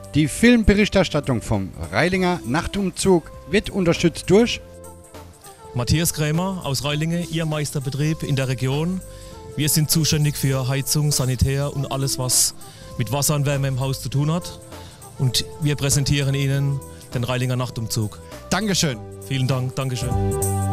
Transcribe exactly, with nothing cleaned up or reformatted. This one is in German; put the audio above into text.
Die Filmberichterstattung vom Reilinger Nachtumzug wird unterstützt durch Matthias Krämer aus Reilinge, Ihr Meisterbetrieb in der Region. Wir sind zuständig für Heizung, Sanitär und alles, was mit Wasser und Wärme im Haus zu tun hat. Und wir präsentieren Ihnen den Reilinger Nachtumzug. Dankeschön. Vielen Dank, Dankeschön.